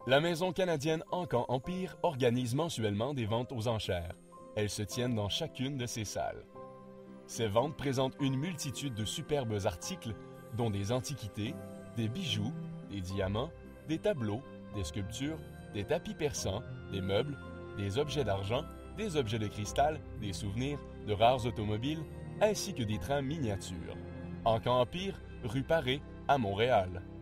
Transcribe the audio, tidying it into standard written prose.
La maison canadienne Ancan Empire organise mensuellement des ventes aux enchères. Elles se tiennent dans chacune de ses salles. Ces ventes présentent une multitude de superbes articles, dont des antiquités, des bijoux, des diamants, des tableaux, des sculptures, des tapis persans, des meubles, des objets d'argent, des objets de cristal, des souvenirs, de rares automobiles, ainsi que des trains miniatures. Ancan Empire, rue Paré, à Montréal.